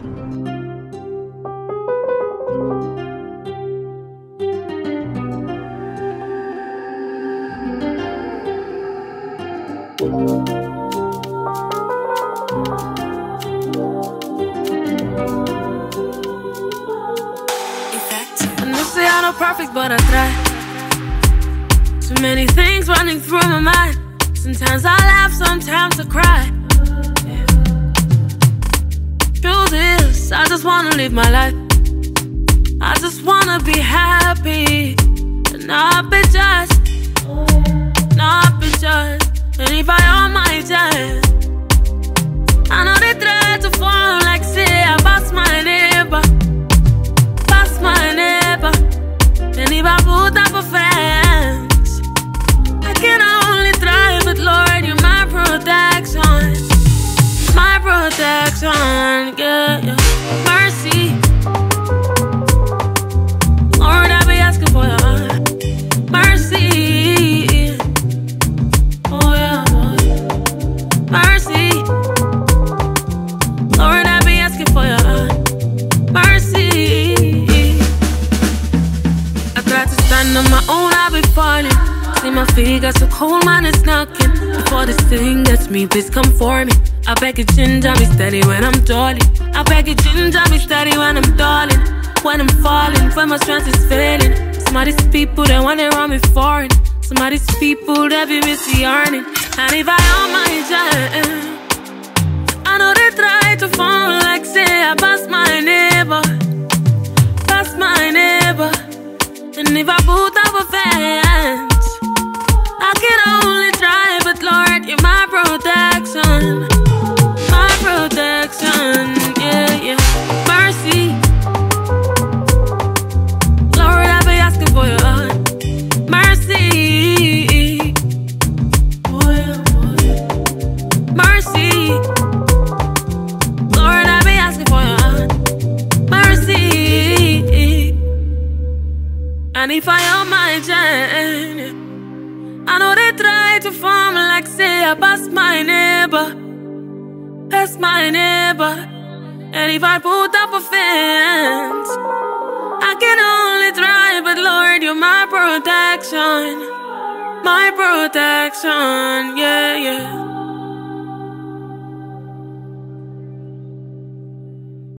Say I'm not perfect, but I try. Too many things running through my mind. Sometimes I laugh, sometimes I cry. Yeah. Truth is, I just wanna live my life. I just wanna be happy and not be judged, not be judged. And if I own my time, I know they try to fall like say I pass my neighbor. My neighbor, and if I put up a fence, I can only try, but Lord, you're my protection, yeah, yeah. Mercy, Lord, I be asking for your mercy, oh yeah, mercy, Lord, I be asking for your mercy. On my own, I've been falling. See my feet got so cold, man, it's knocking. Before this thing gets me, please come for me. I beg you, ginger me steady when I'm darling. I beg you, ginger me steady when I'm darling. When I'm falling, when my strength is failing. Some of these people, they want to run me foreign. Some of these people, they be missy earning. And if I own my job, I know they try to fall like say I pass my neighbor. Pass my neighbor. And if I put up a fence, I can only try, but Lord, you're my protection, yeah, yeah. Mercy, Lord, I be asking for your mercy, oh, yeah. Mercy, Lord, I be asking for your mercy. And if I own my journey, I know they try to form like say I pass my neighbor. And if I put up a fence, I can only try, but Lord, you're my protection, yeah, yeah.